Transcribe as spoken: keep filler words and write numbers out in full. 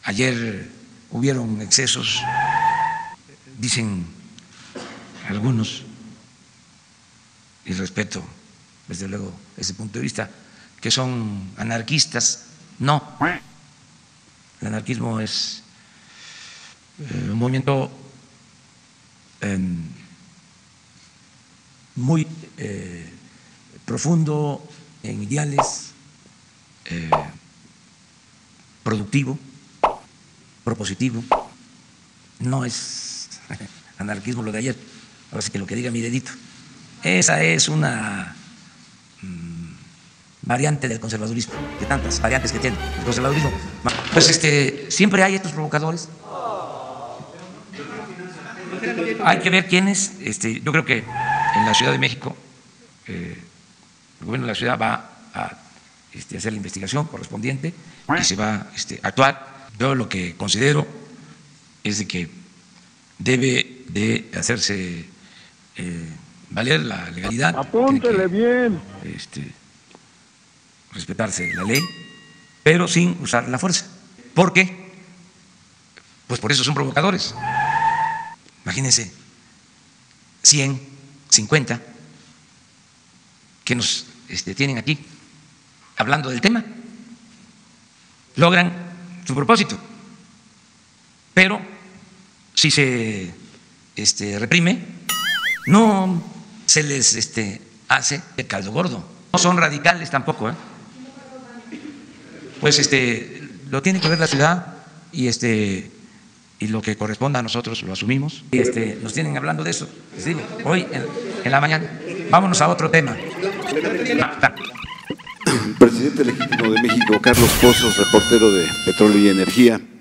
ayer hubieron excesos, dicen algunos, y respeto desde luego ese punto de vista, que son anarquistas. No, el anarquismo es eh, un movimiento eh, muy eh, profundo en ideales, eh, productivo, propositivo. No es anarquismo lo de ayer, ahora sí que lo que diga mi dedito. Esa es una mmm, variante del conservadurismo, de tantas variantes que tiene el conservadurismo. Pues este, siempre hay estos provocadores. Hay que ver quiénes. Este, yo creo que en la Ciudad de México eh, el gobierno de la ciudad va a este, hacer la investigación correspondiente y se va este, a actuar. Yo lo que considero es de que debe de hacerse eh, valer la legalidad. Apúntele bien. Este, respetarse la ley, pero sin usar la fuerza. ¿Por qué? Pues por eso son provocadores. Imagínense, cien, cincuenta, que nos este, tienen aquí hablando del tema, logran su propósito, pero si se este, reprime, no se les este, hace el caldo gordo. No son radicales tampoco, ¿eh? Pues este, lo tiene que ver la ciudad y este y lo que corresponda a nosotros lo asumimos. Y este, nos tienen hablando de eso, les digo, hoy en, en la mañana. Vámonos a otro tema. Presidente legítimo de México, Carlos Pozos, reportero de Petróleo y Energía.